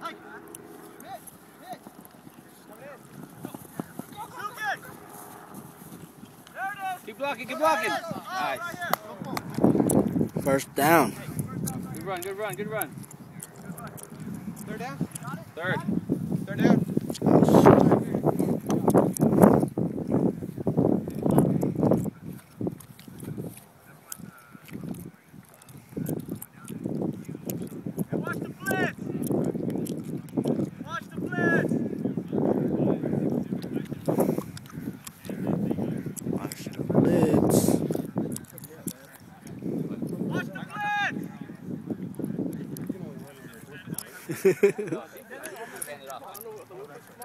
Keep blocking, keep blocking. Nice. First down. Good run, good run, good run. Third down? Third. Third down? Watch the blitz! Watch the blitz! Watch the blitz. Watch the blitz! Hand it off.